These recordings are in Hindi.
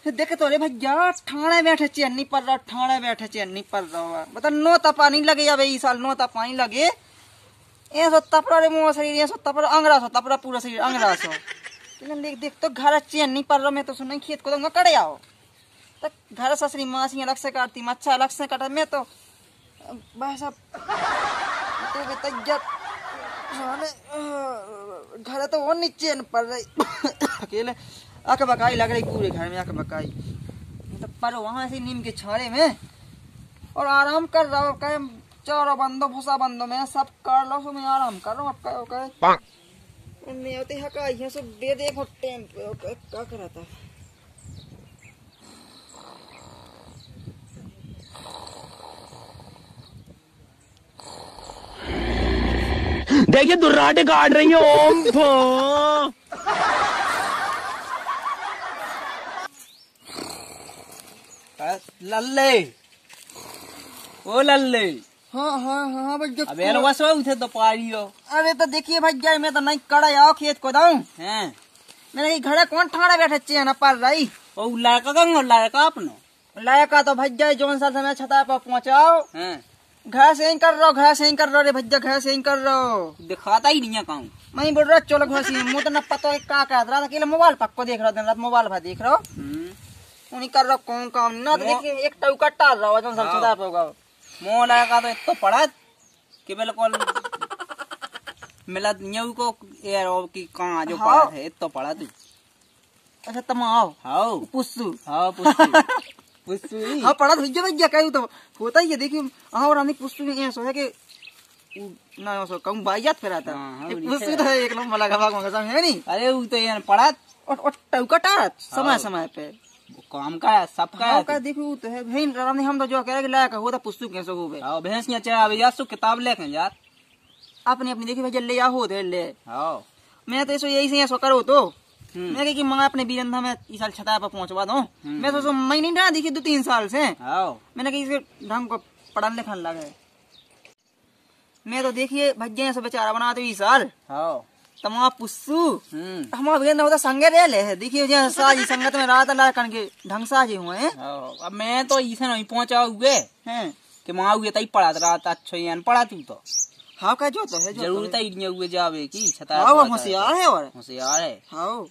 देखे तो रे भैया ठाणे बैठे चेन्नी पर रहा, ठाणे बैठे चेन्नी पर रहा। बता नो तपा नहीं लगे अब इस साल, नो तपा नहीं लगे। ये सो तपरा रे मुँह शरीर, ये सो तपरा अंगरा सो, तपरा पूरा शरीर अंगरा सो। देख देख तो घर चेन्नी पर रहा, मैं तो सुन खेत को दूंगा कड़े आओ तो घर ससरी मासी अलग से काटती, मच्छा अलग से काटा। मैं तो बस अब घर तो वो नीचे पड़ रही अकेले अक बकाई लग रही पूरे घर में, अक बकाई। तो पर वहां से नीम के छाड़े में और आराम कर रहा हूँ। कहे चारों बंदो भूसा बंदो में सब कर लो, मैं आराम कर रहा हूँ। अब कहे मैं होती हका यहाँ से दे देखो टेम पे क्या कर रहा था। देखिए दुर्राटे काट रही है। ओम लल्ले ओ लल्ले। हाँ हाँ हाँ भैया। अब यार वसो उठे तो पारी हो। अरे तो देखिए भैया मैं तो नहीं कड़ा आओ खेत को दाऊं हैं। मैंने घरे कौन ठाड़ा बैठे चेन पर रही। ओ लड़का कंगो लड़का अपनो लायका तो भैया जोन साल समय छता पर पहुंचाओ हैं। घर से ही कर रहा, घर से ही कर रहा रे भैया, घर से ही कर रहा। दिखाता ही नहीं है कहूँ। मैं बोल रहा चलो घर से, मुँह तो न पता है क्या कर रहा था। अकेले मोबाइल पक्को देख रहा दिन रात, मोबाइल पर देख रहा उन्हीं कर रहा कौन काम ना। तो देखिए एक टौका टाल रहा जोन साल छता पर होगा। मोह लड़का तो इतना पड़ा कि बिल्कुल मिला न्यू को यार की कहाँ जो पड़ा है इतना पड़ा तू। अच्छा तुम आओ। हाँ पुस्सू। हाँ पुस्सू हाँ पड़ा भैया भैया कहूँ तो होता ही है। देखिए हाँ और हमने पुस्सू में ऐसा है कि ना सो कहूँ बाइयात फिर आता पुस्सू तो एक नंबर लगा भाग है नहीं। अरे वो तो यार पड़ा और टौका टाल समय समय पे काम का है सबका का देखो तो है भाई। हम तो जो कह रहे लायक होता पुस्तक कैसे हो गए। हाँ भैंस यहाँ चाहे अभी यार किताब लेके यार अपनी अपनी देखी भैया ले आओ दे ले। हाँ मैं तो ऐसो यही से ऐसो करो तो मैं कि माँ अपने बीरंधा में इस साल छता पर पहुंचवा दूं। मैं तो मैं नहीं रहा देखी 2-3 साल से। हाँ मैंने कहा इसके ढंग को पढ़ने लिखने लगे। मैं तो देखिए भैया ऐसा बेचारा बना दो इस साल। हाँ तमा पुस्सू हमारा बीरंधा होता संगे रह ले। देखिए जहाँ साजी संगत में रात ला करके ढंग साजे हुए हैं। अब मैं तो इसे नहीं पहुंचा हुए हैं कि माँ हुए तई पढ़ा रात अच्छा ही पढ़ा तू तो। हाँ का जो तो है जरूरत ही नहीं हुए जावे की छता। हाँ होशियार है और होशियार है। हाँ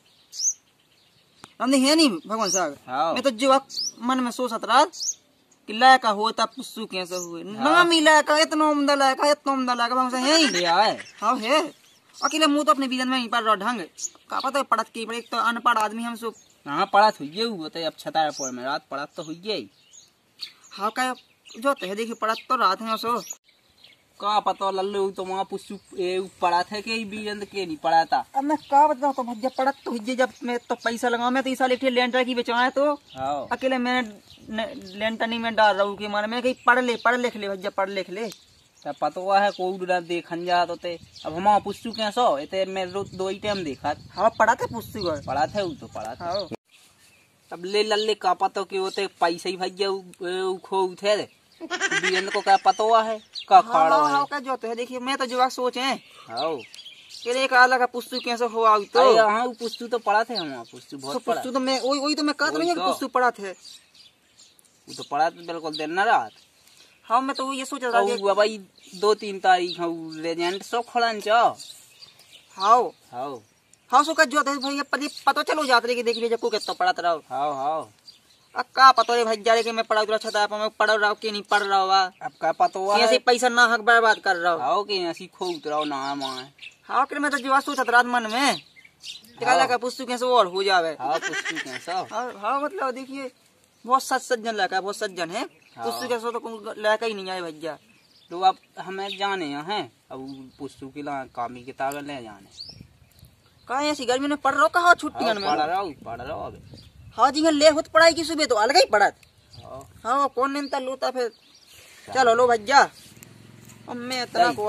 हमने है नहीं भगवान साहब। हाँ मैं तो जो मन में सोचत रहा कि लायका होता पुस्सू कैसे हुए ना मिला का इतना उम्दा लायका इतना उम्दा लायका भगवान साहब है। हाँ है अकेले मुँह तो अपने बीरन में ही पढ़ रहा ढंग का पता है पढ़त की एक तो अनपढ़ आदमी हम सब। हाँ पढ़ा तो हुई तो अब छता पर में रात पढ़ा तो हुई। हाँ का जो तो है देखिए पढ़त तो रात है सो का पता लल्लू तो वहाँ पुस्सू पढ़ा था कि बीरन के नहीं पढ़ा था। अब मैं का बताऊँ तो भैया पढ़त तो हुई जब मैं तो पैसा लगाऊं। मैं तो इस साल एक लेंटर की बेचाए तो अकेले मैंने लेंटर नहीं में डाल रहा हूँ कि माने मैं कहीं पढ़ लिख ले भैया पढ़ लिख ले। पता है कोई देखन जा तो ते अब हम पुस्सू कैसो इते मैं रोज 2 ही टाइम देखा। हाँ पढ़ा था पुस्सू पढ़ा था तो पढ़ा था। अब ले लल्ले का पता कि होते पैसे ही भैया खो थे बीरन को क्या पता है का खड़ा है का जो तो है। देखिए मैं तो जो सोच है हाँ एक अलग पुस्तु कैसे हो आओ तो। हाँ पुस्तु तो पढ़ा थे हम पुस्तु बहुत पढ़ा। पुस्तु तो मैं वही तो मैं कहता नहीं पुस्तु पढ़ा थे वो तो पढ़ा तो बिल्कुल दिन न रात। हाँ मैं तो ये सोच रहा था भाई 2-3 तारीख लेजेंड सब खड़न चाओ। हाँ हाँ हाँ सो का जो है भैया पता चलो जात रही कि देखिए जब को कितना पढ़ा रहा। हाँ हाँ अब का पता रे भैया कि मैं पढ़ा छता मैं पढ़ रहा हूँ कि नहीं पढ़ रहा हुआ। अब का पता हुआ ऐसे पैसा ना हक बर्बाद कर रहा हूँ। हाँ कि ऐसी खो उतराओ ना माँ। हाँ मैं तो जो सोचत रात मन में का पुस्तक कैसे और हो जावे। हाँ पुस्तक कैसा हाँ मतलब देखिए बहुत सज्जन लड़का है, बहुत सज्जन है। पुस्तक कैसे तो लड़का ही नहीं आए भैया। तो अब हमें जाने हैं अब पुस्तक की कामी किताबें ले जाने कहा ऐसी गर्मी में पढ़ रहा कहा छुट्टियां में पढ़ रहा अब। हाँ जी ले होत पढ़ाई की सुबह तो अलग ही पढ़त। हाँ कौन निंता लोता फिर चलो लो भैया। अब मैं इतना को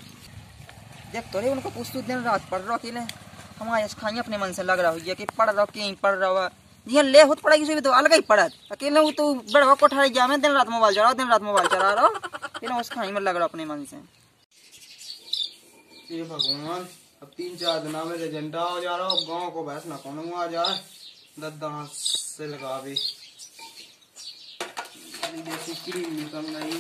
देख तो रे उनको पुस्तक दिन रात पढ़ रहा अकेले हमारे खाई अपने मन से लग रहा है कि पढ़ रहा कहीं पढ़ रहा जी ले होत पढ़ाई की सुबह तो अलग ही पढ़त। अकेले वो तो बड़ा कोठारी जा मैं दिन रात मोबाइल चला रहा अकेले उस खाई में लग रहा अपने मन से। ये भगवान अब 3-4 दिन में एजेंडा हो जा रहा हूँ गाँव को भैंस ना कौन आ जाए दस से लगा भी जैसी क्रीम निकल गई।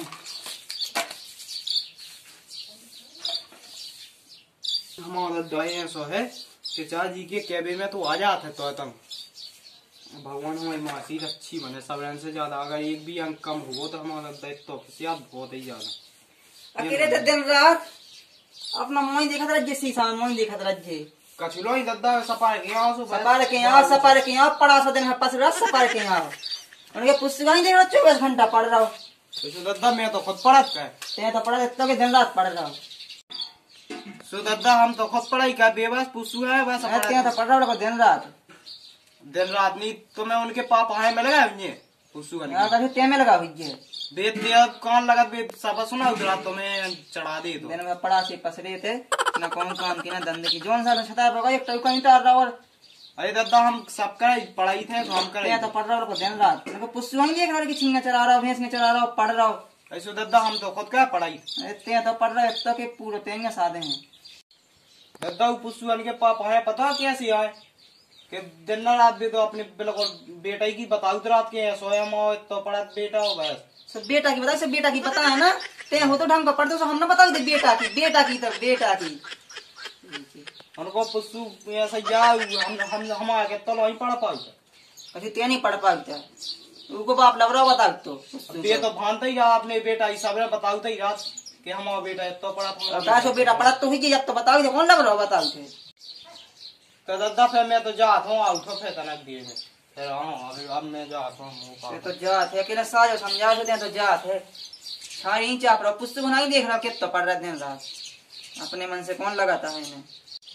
हमारा दवाई ऐसा है कि चाचा जी के कैबे में तो आ जाते तो तुम भगवान हमारी मासी अच्छी बने सब रन से ज्यादा। अगर एक भी अंक कम हो तो हमारा दायित्व तो बहुत ही ज्यादा। अकेले तो दिन रात अपना मोई देखत रह शीशा में मोई देखत रह कछुलो ही दद्दा सपार के यहाँ सपार के यहाँ पड़ा सा दिन पस रस सपार के यहाँ उनके पुस्तक देख रहा 24 घंटा पढ़ रहा हूँ। दद्दा मैं तो खुद पढ़त का ते तो पढ़ तो के दिन रात पढ़ रहा हूँ। दद्दा हम तो खुद पढ़ाई का बेबस पुसू है बस ते तो पढ़ रहा हूँ दिन रात नहीं तो मैं उनके पापा है मैं लगा पुसू ते में लगा हुई बेद दिया कौन लगा सब सुना उधर तो मैं चढ़ा दे दो दिन में पड़ा से पसरे थे ना कौन काम की ना धंधे की जोन सा छता होगा एक टोका नहीं तार रहा। और अरे दादा हम सब का पढ़ाई थे हम कर तो पढ़ रहा हूँ दिन रात मेरे को पुस्तक देख रहा कि छिंगा चला रहा हूँ भैंस में चला रहा हूँ पढ़ रहा हूँ। ऐसे दादा हम तो खुद का पढ़ाई ते तो पढ़ रहा है तो के पूरे तेंगे साधे हैं। दादा पुसू के पापा है पता कैसे आए कि दिन रात भी तो अपने बिल्कुल बेटा की बताऊ रात के सोया माओ तो पढ़ा बेटा हो बस सब बेटा की बता सब बेटा की पता है ना ते हो तो ढंग का पढ़ दो हम ना बता दे बेटा की तो बेटा की उनको पुसू ऐसा जाओ हम आके तो नहीं पढ़ पाओ अच्छा ते नहीं पढ़ पाता उनको बाप लग रहा बता तो ये तो भानता ही अपने बेटा इस सब बताऊ ही रात कि हमारा बेटा तो पढ़ा तो बेटा पढ़ा तो हुई जब तो बताओ कौन लग रहा बताओ तो दादा फिर मैं तो जाता हूँ उठो फिर तनक दिए फिर अब मैं जाता हूँ तो जात है अकेले साजो समझा तो जात है सारी इंच आप पुस्तक नहीं देख रहा कितना पढ़ रहे दिन रात अपने मन से कौन लगाता है इन्हें।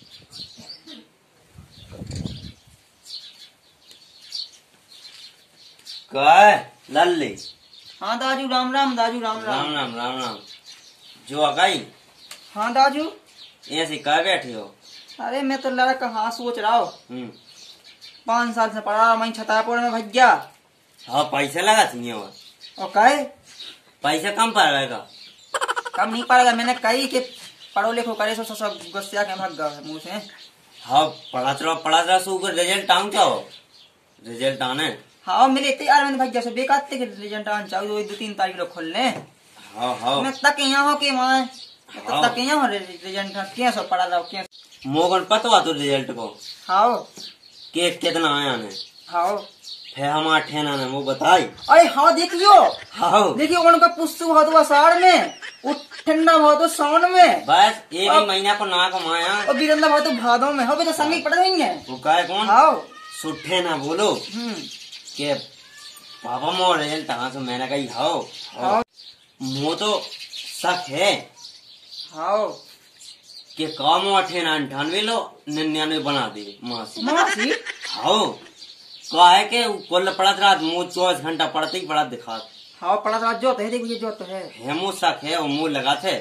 लल्ले हाँ दाजू राम राम दाजू राम राम राम राम राम राम जो अगाई हाँ दाजू ऐसे कह बैठे हो। अरे मैं तो लड़का हाँ सोच रहा हूँ 5 साल से पढ़ा मैं छतापुर में भैया। हाँ पैसा लगा थी और कहे पैसा कम पड़ेगा कम नहीं पड़ेगा मैंने कही कि पढ़ो लिखो करे सो सब गुस्सा के भाग गए मुँह से। हाँ पढ़ा रहा सो रिजल्ट आऊँ क्या हो रिजल्ट आने हाँ मिले तैयार मैंने भैया से बेकार थे रिजल्ट आने चाहिए 2-3 तारीख को खोलने। हाँ हाँ मैं तक यहाँ हो के वहाँ तो तक यहाँ हो रिजल्ट क्या सब पढ़ा रहा क्या मोगन पता तो रिजल्ट को हाँ के कितना आया ने हाँ फिर हम 8 ने वो बताई। अरे हाँ देखियो हाँ देखियो उनका पुस्तक बहुत हुआ साड़ में वो ठंडा बहुत हो सावन में बस एक ही महीना को ना कमाया और बिरंदा बहुत हो भादों में हो तो संगी पढ़ रही है वो कहे कौन हाँ सुठे ना बोलो के पापा मोर रिजल्ट कहाँ से मैंने कही हाँ मो तो शक है हाँ के काम 98 लो 99 बना दे मासी हाँ कहा है कि कुल पढ़त रात मुँह 24 घंटा पढ़ते ही पढ़ा दिखा हाँ पढ़ा रात जो तो है देखिए जो तो है मुँह शक है वो मुँह लगा थे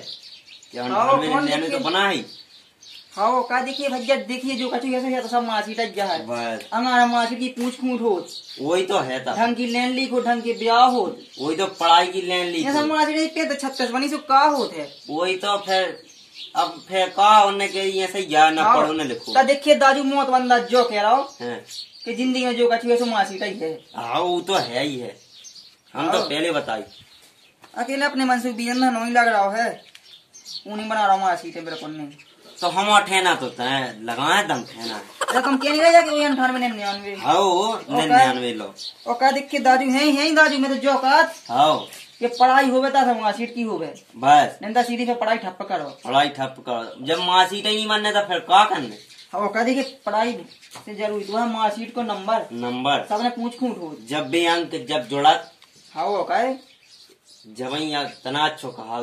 99 तो बना ही। हाँ का देखिए भैया देखिए जो कछु ऐसे तो सब मासी टच जा है बस हमारा मासी की पूछ खूट हो वही तो है था ढंग की लेन ली को ढंग के ब्याह हो वही तो पढ़ाई की लेन ली ये सब मासी पे तो 36 बनी सो का होते वही तो फिर अब फिर कहा उन्हें के ऐसे या ना पढ़ो ना लिखो तो देखिए दाजू मौत बंदा जो कह रहा हो हैं कि जिंदगी में जो कछु ऐसे मासी टच है। हाँ वो तो है ही है हम तो पहले बताई अकेले अपने मन से बिजन में नहीं लग रहा है उन्हीं बना रहा हूँ मासी थे बिल्कुल नहीं तो हम ठेना तो लगाए दम ठेना तुम क्या नहीं रह कि 98 हाँ 99 लो और का देखिए दाजू है दाजू में तो जो कात हाँ ये पढ़ाई होवे था मार्कशीट की होवे बस नहीं सीधी पे पढ़ाई ठप्प करो पढ़ाई ठप करो जब मार्कशीट ही नहीं मानने तो फिर क्या करने हाँ कह देखिए पढ़ाई से जरूरी तो मार्कशीट को नंबर सबने पूछ खूट हो जब भी अंक जब जुड़ा हाँ वो कहे जब ही तना अच्छो कहा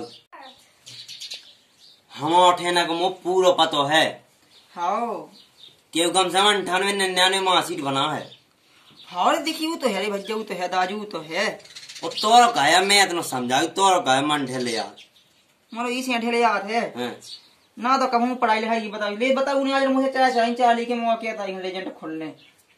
हम ठेना को मुँह पूरा पतो है हाँ क्यों कम से कम 98-99 मार्कशीट बना है। हाँ देखिए वो तो है भैया वो तो है दाजू तो है वो तोर कहा मैं इतना समझाऊ तोर कहा मन ढेले यार मारो इसी ढेले याद है ना तो कहूँ पढ़ाई लिखाई की बताओ ले बताओ उन्हें आज मुझे चाली के मुँह क्या था लेजेंड खोलने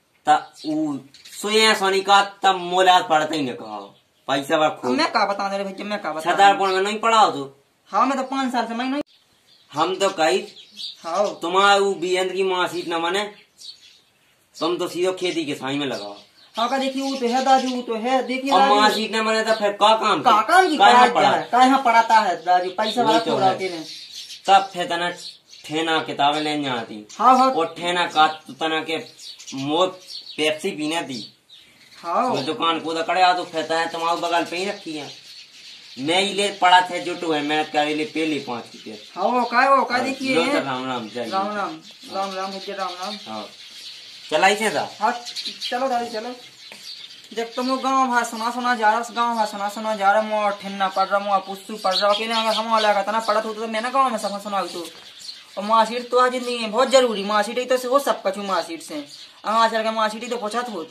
सोया सोनी का तब मोलाद पढ़ते ही न कहा पैसा बार मैं क्या बता दे भैया मैं क्या बता छतरपुर में नहीं पढ़ाओ तू हाँ मैं तो 5 साल से मैं नहीं हम तो कही हाँ तुम्हारा बीएंद की मार्कशीट न माने तुम तो सीधो खेती के साई में लगाओ। हाँ का देखिए वो तो है दाजू, वो तो है देखिए और दाजू। मासी ने मने तो फिर का काम का काम की का यहाँ पढ़ा है, का यहाँ पढ़ाता है दाजू, पैसा वाला वही तो पूरा है। के ने। तब फिर तना ठेना किताबें लेने आती हाँ हाँ और ठेना का तना के मोर पेप्सी पीने दी हाँ वो दुकान को करे आ तो कहता है तुम्हारे बगल पे ही रखी है। मैं ही ले पड़ा थे जुटू है मैं करे ले पहले 5 रुपये। हाँ वो का देखिए लो तो राम राम चाहिए। राम राम राम राम भैया राम राम। हाँ चलाई थे था। हाँ चलो दादी चलो। जब तुम लोग गाँव भाषा सुना जा रहा, गाँव भाषा सुना जा रहा, मुआ ठिन्ना पढ़ रहा, मुआ पुस्तु पढ़ रहा, कि अगर हम वाला का पढ़ा तो मैं ना गाँव में सब सुना तो। और मार्कशीट तो आज जिंदगी में बहुत जरूरी, मार्कशीट तो से वो सब कछु मार्कशीट से आगे चल के मार्कशीट तो पूछा हो।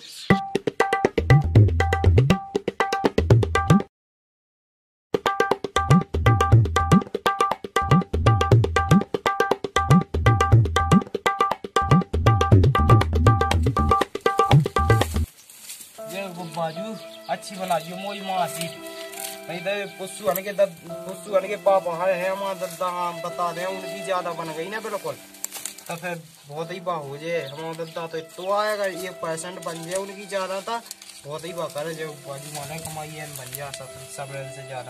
बाजू अच्छी बना यो मोई मासी नहीं दे पुस्सू हन के पापा है हमारा दद्दा हम बता दें उनकी ज्यादा बन गई ना बिल्कुल तो फिर बहुत ही बात हो जाए। हमारा दद्दा तो आएगा 1% बन जाए उनकी ज्यादा था बहुत ही बात करे जो बाजू माने कमाई है बन जा सब रेल से ज्यादा।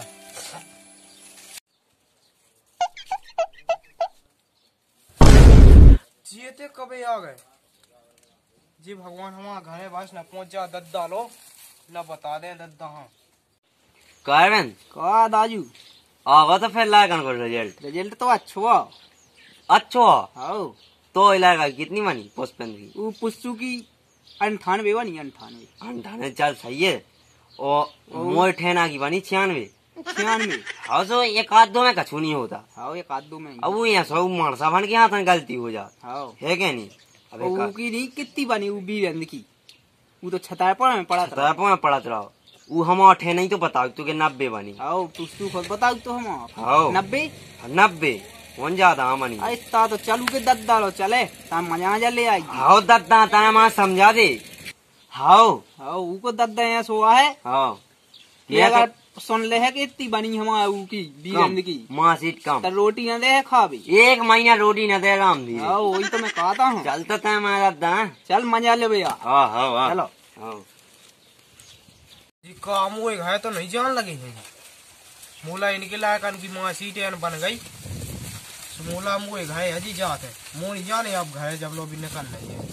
जी थे कभी आ गए जी भगवान हमारा घर बस न पहुंच जा दद्दा लो न बता दे दद्दा। हाँ कारण का दाजू आवा तो फिर लायक को रिजल्ट तो अच्छो अच्छो आओ तो इलाका कितनी बनी पुष्पन की वो पुस्तु की 98 बनी 98 चल सही है। और मोर ठेना की बनी 96 96 हाँ तो एक आध दो में कछु नहीं होता। हाँ एक आध दो में अब वो यहाँ सब मरसा बन के हाथ में गलती हो जा हाँ है क्या नहीं। अबे वो की नहीं कितनी बनी वो बीरंद की वो तो छतारपुर में पड़ा था। में पड़त रहो वो हम ठे नहीं तो बताओ तू के 90 बनी। आओ पुस्तु खुद बताओ तो हम हाँ 90 वन ज्यादा हाँ बनी। अरे ता तो चलू के दद्दा लो चले ता मजा ले आई। हाँ दद्दा तारा माँ समझा दे। हाँ हाँ वो दद्दा यहाँ सोआ है। हाँ ये अगर सुन ले है कि इतनी बनी हमारा वो की बीरंद की माँ सीट कम तो रोटी न दे है खा भी 1 महीना रोटी न दे राम दी। हाँ वही तो मैं कहता हूँ चलता था हमारा दद्दा। चल मजा ले भैया। हाँ हाँ हाँ चलो हाँ जी काम हुए है तो नहीं जान लगे हैं मूला इनके लायक इनकी माँ सीटें बन गई मूला मुए घाय हजी जाते मुँह नहीं जाने अब घाय जब लोग भी निकल रही है।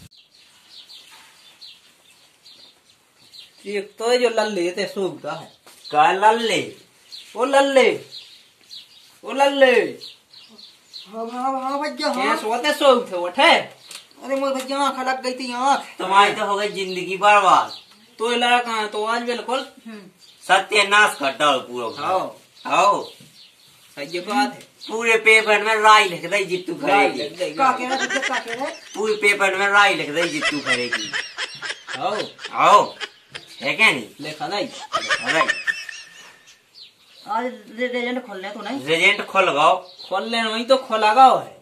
एक तो ये जो लल्ले थे सूखता है का लल्ले ओ लल्ले ओ लल्ले हाँ हाँ भैया ये हाँ। सोते सोख थे उठे अरे मोर भैया आँख लग गई थी आँख। तुम्हारी तो हो गई जिंदगी बर्बाद। तो इलाका कहाँ तो आज बिल्कुल सत्यानाश करता हो पूरा। हाँ आओ सही बात है पूरे पेपर में राय लिख दई जितू करेगी। का कह रहा भैया का कह रहा है? पूरे पेपर में राय लिख दई जितू करेगी। आओ आओ है क्या नहीं लेखा नहीं अरे आज रेजेंट खोलने तो नहीं रेजेंट खोल गाओ खोल लेना वही तो खोला गाओ है।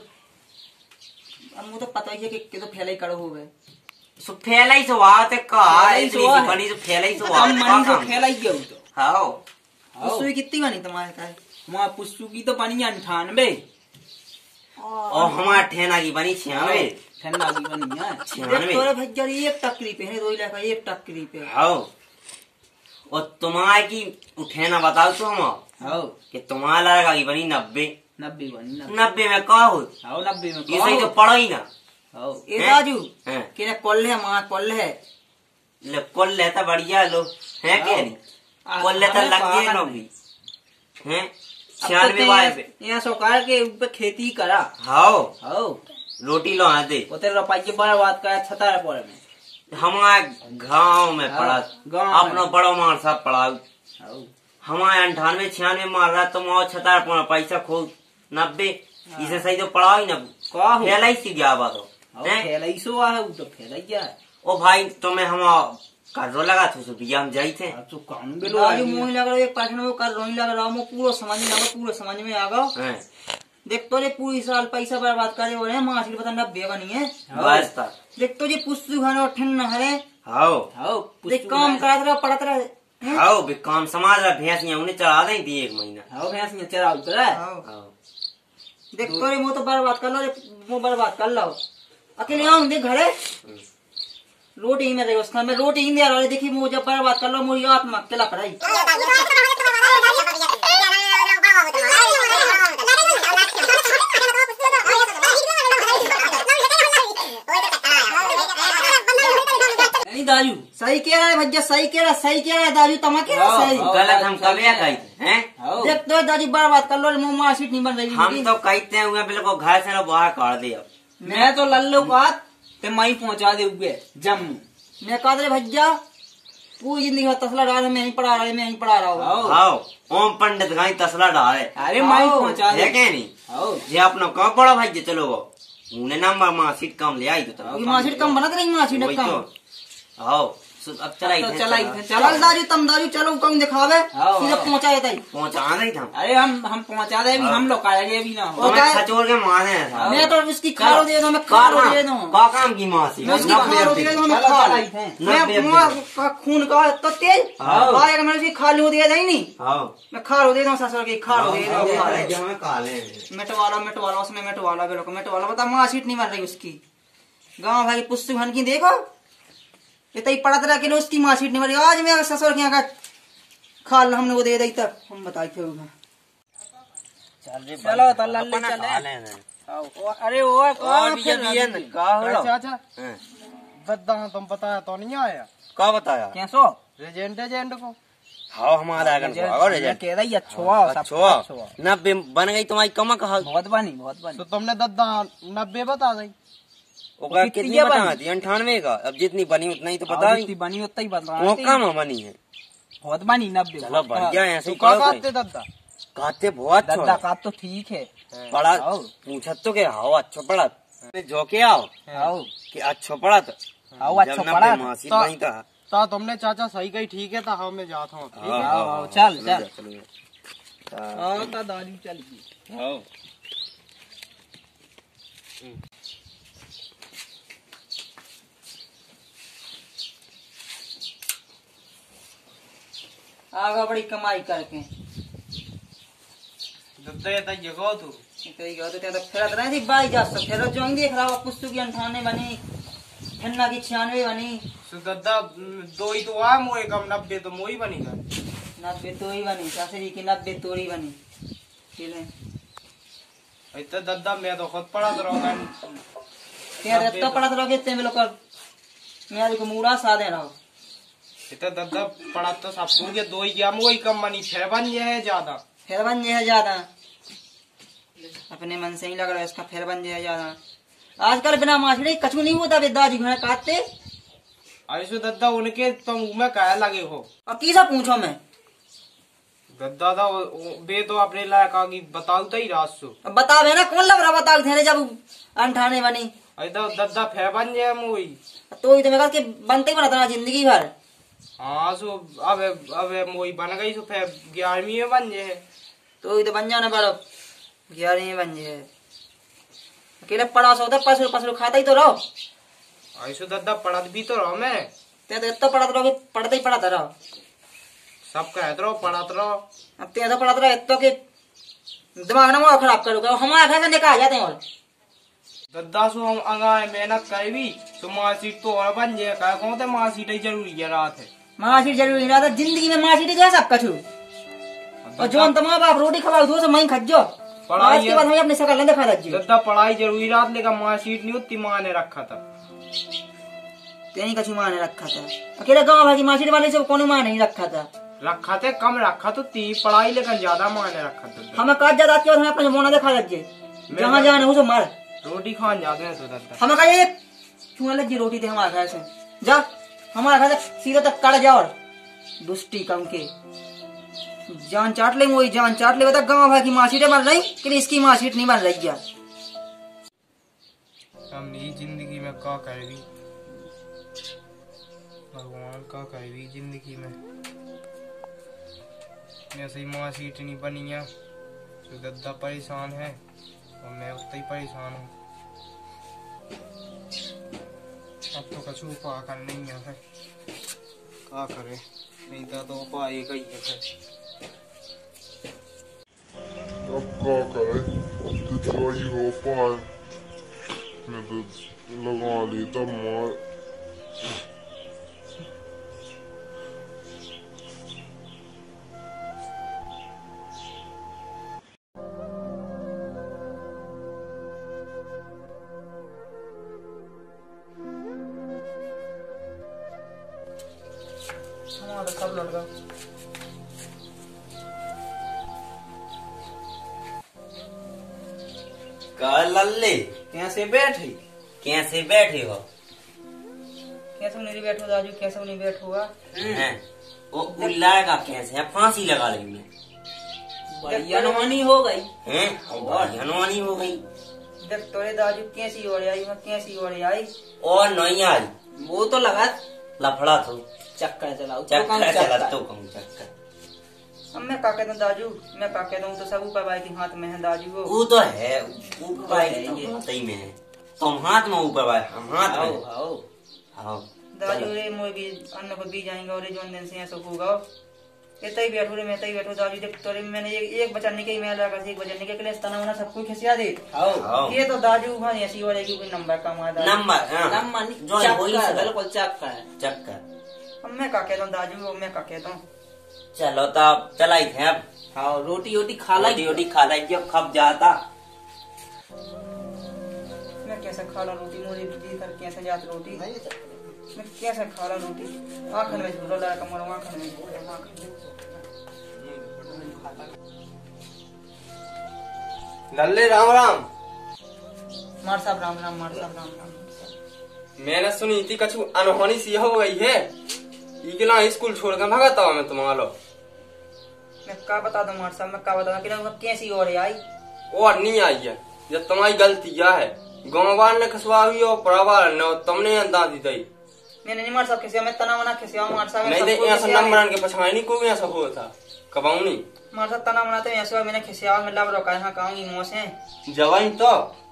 अब मुझे तो पता ही है कि तो फैले कड़ो हो गए। सो फैला ही सो आते का फैला ही इतनी सो सी है। बनी तो फैला ही सो हम मनी से आते खेला ही गया तो आओ उसमें कितनी बनी तुम्हारे का? वहाँ पुस्तु की तो बनी 98 और हमारा ठेना की बनी 96 ठंडा की बनी है। 96 तोरे भैया एक टक्करी पे है 2 लाख एक टक्करी पे। आओ और तुम्हारे की उठेना बताओ तो हम आओ कि तुम्हारा लड़का की बनी 90 90 बनी 90 में का हो आओ 90 में ये सही तो पढ़ो ही ना। आओ ए राजू हैं? कि ना कॉल है माँ कॉल है ले कोल लेता बढ़िया लो है क्या नहीं कोल लेता हमें लग गए पागल लोग भी हैं 96 वाले पे यहाँ सरकार के ऊपर खेती करा। हाओ आओ रोटी लो आते वो तेरे रुपये बड़ा बात करा छतारपुर में हमारे गांव में हाँ, पड़ा गाँव में। अपना बड़ो मार साहब पढ़ाओ आओ हमारे 98 96 मार रहा तुम और 76 पैसा खो 90 इसे सही तो पढ़ाओ ही ना का हो फैला ही सी गया बात हो आओ हैं? खेला ही सो है वो तो खेला ही क्या है। ओ भाई तुम्हें हम कर्जो लगा था सो बिया हम जाई थे अब तो कानून भी लो राजू मुँह लग रहा एक पैसे वो कर रोही लग रहा हूँ पूरा समझ में आ गया पूरा समझ में आ गया। हैं? देख तो ये पूरी साल पैसा बर्बाद करे हो रहे हैं माँ पता 90 बनी है। बस था देख तो ये पुस्तु खाना ठंडा है हाओ आओ देख काम कराते रहा पढ़ते रहे। हाओ भी काम समाज रहा भैंसियां उन्हें चढ़ा दें थी 1 महीना आओ भैंस में चरा उतरा है। हाँ। हाओ देख तो ये मुँह तो बर्बाद कर लो वो बर्बाद कर लो अकेले आऊँ देख घरे रोटी ही में रही उसका मैं रोटी ही दे रहा देखिए मुझे बर्बाद कर लो मुझे आत्मा तिलक रही नहीं दाजू सही कह रहा है भैया सही कह रहा है दाजू तमा कह रहा है सही गलत हम कभी कही हैं देख तो दाजू बर्बाद कर लो मुंह मार्कशीट नहीं बन रही हम तो कहते हुए बिल्कुल घर से ना बाहर काट दे अब मैं तो लल्लू बात ते मई पहुंचा दे हुए जम्मू मैं कहा था भैया पूरी जिंदगी में तसला डाल मैं यहीं पढ़ा रहा मैं यहीं पढ़ा रहा हूँ हाँ ओम पंडित गाई तसला डाले अरे मई पहुंचा दे है नहीं जे अपना कब पड़ा भाई चलो उन्हें ना मार्कशीट कम ले आई तो मार्कशीट कम बना नहीं मार्कशीट कम आओ अब चला चल दाजू तम दाजू चलो कम दिखावे सीधे पहुंचा देता ही पहुंचा नहीं था अरे हम पहुंचा दे भी हम लोग आएंगे भी ना हो खचोर के मारे मैं तो उसकी खारो दे दूं मैं खारो दे दूं का काम की मासी मैं उसकी खारो दे दूं मैं खा मैं का खून का तो तेज आएगा मैं उसकी खालू दे दे नहीं मैं खारो दे दूं ससुर की खारो दे दूं मैं काले मिटवाला उसमें मिटवाला बता मार्कशीट नहीं बन रही उसकी गाँव भाई पुस्तक भन की देखो इतना पढ़त रहा कि उसकी मार्कशीट नहीं बनी आज मैं ससुर के यहाँ का खाल हमने वो दे दी तब हम बताए थे चलो तो लल्ले चले अरे वो अच्छा दद्दा तुम बताया तो नहीं आया का बताया क्या सो एजेंट को हाँ हमारा कह रही अच्छा 90 बन गई तुम्हारी कमा कहा बहुत बनी तो तुमने दद्दा 90 बता दी कितनी बता दी 98 का अब जितनी बनी उतना ही तो बता जितनी बनी उतना ही बता वो कम बनी है बहुत बनी 90 चलो बढ़िया ऐसे ही काटते दद्दा काटते बहुत दद्दा का तो ठीक है पढ़ा पूछत तो के हाओ अच्छो पढ़त जो के आओ कि अच्छो पढ़त आओ अच्छो पढ़त मासी नहीं था तो तुमने चाचा सही कही ठीक है तो मैं जाता हूँ चल दादी चल आगा बड़ी कमाई करके जगह तू फिरत रहे थी बाई जा सब फिर जो देख रहा हो पुस्तक की 98 बनी ठन्ना की 96 बनी दद्दा दो ही तो आ मोए कम 90 तो मोई बनी गए 90 तो ही बनी सासरी की 90 तोड़ी बनी इतना दद्दा मैं तो खुद पढ़ा तो रहा तो पढ़ा तो रहोगे इतने लोग मैं को मूड़ा साधे रहो इतना दद्दा पढ़ा तो सब के दो ही गया मोई कम बनी फिर बन है ज्यादा अपने मन से ही लग रहा है इसका फिर बन जाए ज्यादा आजकल बिना माछड़ी कछु नहीं होता दादी घर काटते ऐसे दद्दा उनके तुम में कह लगे हो अब किसा पूछो मैं दद्दा था बे तो अपने लायक आगे बताऊ तो ही रास्तो अब बतावे ना कौन लग रहा बताओ थे जब 98 बनी ऐसा दद्दा फिर बन जाए मोई तो ही तो मैं के बनते ही बनाता जिंदगी भर हाँ सो अब मोई बन गई सो फिर 11वीं में बन जाए तो ही तो बन जाना बड़ा 11वीं में बन जाए अकेले पढ़ा सो पसरू पसरू खाता ही तो रहो ऐसे दद्दा पढ़त भी तो रहो मैं ते तो इतना पढ़ाते रहो पढ़ते ही पढ़ाता रहो सब कहते रहो पढ़त रहो अब ते तो पढ़ाते रहो इतना के दिमाग ना मोड़ा खराब करोगे हमारे घर से निकाल जाते हैं और दद्दा सो हम अंगाए मेहनत कर भी तो मार्कशीट तो और बन जाए कह कौन थे मार्कशीट ही जरूरी है रात है मार्कशीट जरूरी ना था जिंदगी में मार्कशीट जो है सब कछु और जो तुम्हारा बाप रोटी खवाओ तो मई खज्जो आज के बाद हमें अपनी शकल नहीं दिखा दीजिए दद्दा पढ़ाई जरूरी रात लेकर मार्कशीट नहीं उतनी माँ ने रखा था तेनी कछु माँ ने रखा था अकेले गाँव भाई की मार्कशीट वाले से कौन माँ नहीं रखा था रखा थे कम रखा तो ती पढ़ाई लेकर ज्यादा माँ ने रखा था हमें काट ज्यादा के हमें अपना मोना दिखा दीजिए जहाँ जाने उसे मार रोटी खान जाते हैं तो दद्दा हमें कहा चूहा लग रोटी थे हमारे घर से जा हमारे घर से सीधा तक काट जाओ और दुष्टी कम के जान चाट ले मोई जान चाट ले बता गाँव भाई की मार्कशीटें बन रही कि इसकी मार्कशीट नहीं बन रही क्या हम नहीं जिंदगी में क्या करेगी भगवान का करेगी जिंदगी में ऐसे ही मार्कशीट नहीं बनी है तो दद्दा परेशान है और मैं उतना ही परेशान हूँ अब तो कछु उपाय कर नहीं है क्या करे नहीं तो उपाय एक ही है अब क्या करे कितना ही हो पाए मैं तो लगा लेता मार हमारा सब लौट गया। कह लल्ले कैसे बैठे? कैसे बैठे हो? कैसे नहीं बैठो दाजू, कैसे नहीं बैठोगा? हैं? वो लड़का कैसे है फांसी लगा रही मैं? बड़ी अनहोनी हो गई। हैं? और हनुमानी हो गई देख तोरे दाजू कैसी ओर आई, मैं कैसी ओर आई। और नहीं आई वो तो लगा लफड़ा तो चक्कर चलाओ। चक्कर चला तो कहूँ चक्कर। अब मैं का कहता हूँ दाजू, मैं का कहता हूँ तो सब ऊपर भाई के हाथ में है दाजू। वो तो है ऊपर भाई तो हाथ ही में है। तुम हाथ में ऊपर भाई हम हाथ आओ में। आओ हाँ दाजू रे मोए भी अन्न को बी जाएंगे और जो दिन से ऐसा होगा। इतना ही बैठो रे, मैं तई बैठो दाजू। देख तोरे मैंने एक बचन निकल मैं लगा एक बचन निकल के लिए तना होना सब कुछ खिसिया दे। आओ ये तो दाजू हाँ ऐसी हो जाएगी कोई नंबर कम आ दाजू। नंबर हाँ। नंबर जो है वही चक्कर, से बिल्कुल चक्कर। चक्कर। अब मैं का कहता हूँ दाजू, अब मैं का कहता हूँ चलो तो अब चलाई थे अब। हाँ रोटी वोटी खा लाई। रोटी वोटी खा लाई जब खप जाता। मैं कैसे खा ला रोटी, मोरी बिजली कर कैसे जात रोटी, मैं कैसे खा ला रोटी। आखन में झूलो लगा कमर आखन में झूलो आखन में। लल्ले राम राम। मार साहब राम राम, मार साहब राम राम। मैंने सुनी थी कछु अनहोनी सी हो गई है। इकला स्कूल छोड़ कर भगाता हूँ मैं तुम्हारा। मैं का बता दूं मार साहब, मैं का बता दूं कि कैसी ओर आई। और नहीं आई है, जब तुम्हारी गलती क्या है। गाँव वाले ने खसवा हुई और परिवार ने तुमने अंदाज दी थी। मैंने नहीं मार साहब खिसिया, मैं तना मना खिसिया मार साहब। नहीं दे ऐसा नंबर के पछाई नहीं कोई ऐसा हुआ था कबाऊनी। मार साहब तना मनाते हैं ऐसे मैंने खिसिया मैं लब रोका यहाँ कहूँगी मुँह से। जवान तो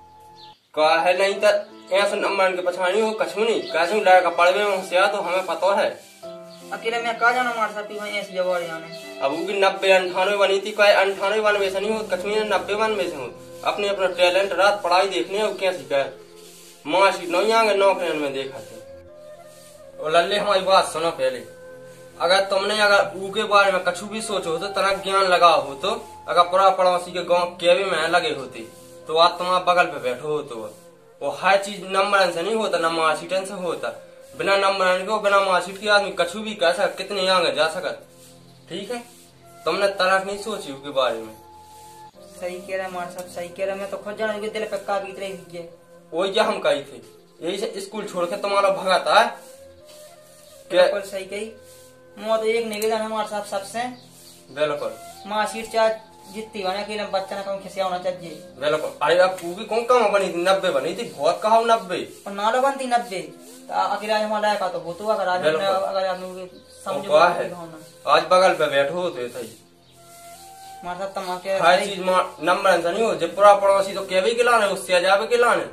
कहा है नहीं तो ऐसा नंबर के पछाई हो कछु नहीं। कैसे लड़का पढ़वे में होशियार तो हमें पता है। अकेले मैं कहा जाना मार साहब की ऐसी जगह जाने। अब की 90-98 बनी थी, कोई 98-92 से नहीं हो, कश्मीर 90-92 से हो। अपने अपना टैलेंट रात पढ़ाई देखने और क्या सीखा मासी नहीं आगे नौकरियों में देखा थे। और लल्ले हमारी बात सुनो पहले। अगर तुमने अगर ऊ के बारे में कछु भी सोचो तो तना ज्ञान लगा हो तो अगर पूरा पड़ोसी के गाँव केवे में लगे होते तो आज तुम्हारे बगल पे बैठो हो तो वो हर चीज नंबर से नहीं होता, न मार्कशीट से होता। बिना नंबर के बिना मार्कशीट के आदमी कछु भी कह सकता, कितने आगे जा सकत। ठीक है, तुमने तरह नहीं सोची उसके बारे में। सही कह रहा मार साहब, सही कह रहा। मैं तो खुद जाना दिल पे का बीत रही है। वही हम कही थे, यही से स्कूल छोड़ के तुम्हारा भगाता है। बिल्कुल सही कही। मुँह तो एक निवेदन है हमारे साहब सबसे। बिल्कुल मार्कशीट चाहे जितनी बने अकेले बच्चा ना कहूँ खिसिया होना चाहिए। बिल्कुल। अरे अब तू भी कौन कम बनी थी? 90 बनी थी, बहुत कहा 90 और नालो बनती 90 अकेला हमारा का तो वो तो अगर आज अगर आप समझो आज बगल पे बैठो होते थे। हमारे साथ तमाके हर चीज नंबर से नहीं हो। जब पूरा पड़ोसी तो केवी के लाने उससे जावे के लाने।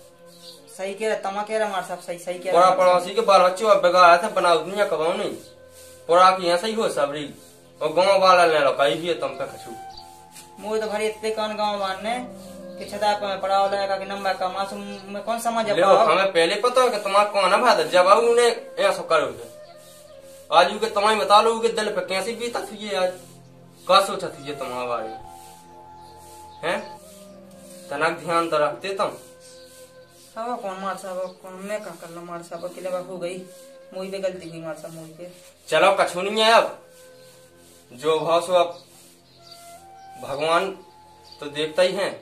सही कह रहे तमा कह रहे हमारे साहब, सही सही कह पूरा रहे। पड़ोसी के बाल बच्चे और बेगार थे बना दुनिया कबाऊ नहीं। पूरा की ऐसा ही हो सबरी और गाँव वाला ले लो कहीं भी है तुम पे कछु। मुझे तो भरी इतने कौन गाँव मानने कि छता को मैं पढ़ाओ लगा कि नंबर का मासूम में कौन समझ हमें पहले पता है कि तुम्हारा कौन है भाई जब उन्हें ऐसा करोगे आज के तुम्हारी बता लो कि दिल पे कैसी बीता थी ये आज का सोचा थी ये तुम्हारे बारे में है। तनक ध्यान तो रखते तुम। अब कौन मार साहब कौन मैं क्या कर लो मार साहब अकेले हो गई मुझी पे गलती हुई मार साहब मुझी पे। चलो कछु नहीं है अब जो भाव सो अब भगवान तो देखता ही है।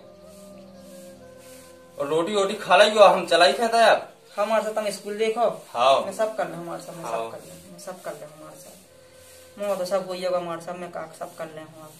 और रोटी वोटी खा लाई हो हम चलाई थे अब हमारे साथ तुम स्कूल देखो। हाँ मैं सब कर ले हमारे साथ, मैं सब कर ले, मैं सब कर ले हमारे साथ। मुँह तो सब वही होगा हमारे साथ, मैं काक सब कर ले हमारे।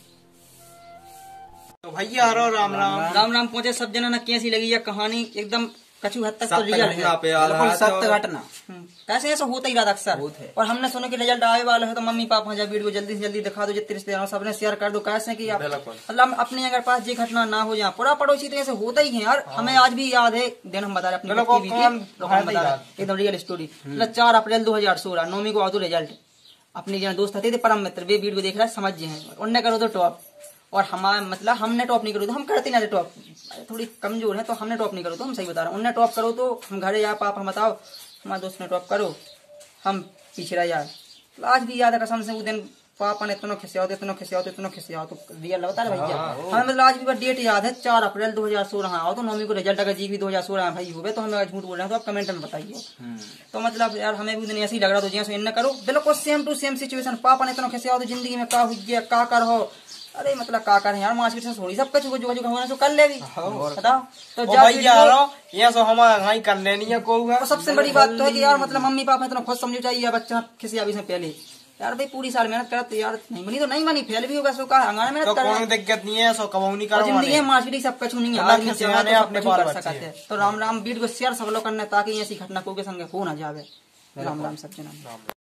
तो भैया हरो राम राम। राम राम पहुंचे सब जना ना कैसी लगी ये कहानी एकदम कछु हद तक तो रिजल्ट बिल्कुल सत्य घटना। कैसे ऐसा होता ही रहा अक्सर। और हमने सुना कि रिजल्ट आए वाला है तो मम्मी पापा जब वीडियो जल्दी से जल्दी दिखा दो जितने रिश्तेदारों सबने शेयर कर दो। कैसे कि आप मतलब अपने अगर पास ये घटना ना हो जाए पूरा पड़ोसी तो ऐसे होता ही है यार। हमें आज भी याद है दिन हम बता रहे अपनी एकदम रियल स्टोरी। 4 अप्रैल 2016 9वीं को आओ रिजल्ट। अपने जो दोस्त थे परम मित्र वे वीडियो देख रहे समझ हैं उनने करो तो टॉप और हमारे मतलब हमने टॉप नहीं करो तो हम करते ना टॉप थोड़ी कमजोर है तो हमने टॉप नहीं करो तो हम सही बता रहे हैं। उनने टॉप करो तो हम घरे या पाप हम बताओ हमारे दोस्त ने टॉप करो हम पीछे रह जाए। तो आज भी याद है कसम से वो दिन पापा ने इतना खिसियाओ तो रियल बता रहे भैया। हमें मतलब आज भी डेट याद है 4 अप्रैल 2016 आओ तो नौवीं को रिजल्ट अगर जी भी 2016 में भाई हुए तो हमें झूठ बोल रहे हैं तो आप कमेंट में बताइए। तो मतलब यार हमें भी दिन ऐसे ही लग रहा तो जैसे इन करो बिल्कुल सेम टू सेम सिचुएशन। पापा ने इतना खिसियाओ तो जिंदगी में का हुई का कर हो, अरे मतलब का कर यार मार्केट से थोड़ी सब कुछ जो होना तो कर ले भी बताओ। तो ये सो हमारा घाई कर लेनी है को और सबसे बड़ी बात तो है कि यार मतलब मम्मी पापा इतना खुद समझो चाहिए बच्चा किसी अभी से पहले यार भाई पूरी साल मेहनत करा तो यार नहीं बनी तो नहीं बनी, फेल भी होगा सो का हंगाना मेहनत कर कोई दिक्कत नहीं है, सो कमाऊ नहीं करो जिंदगी में मार्केट सब कुछ नहीं है आदमी से अपने बाल कर सकते हैं। तो राम राम वीडियो को शेयर सब लोग करना ताकि ऐसी घटना को के संग हो ना जावे। राम राम सब जना।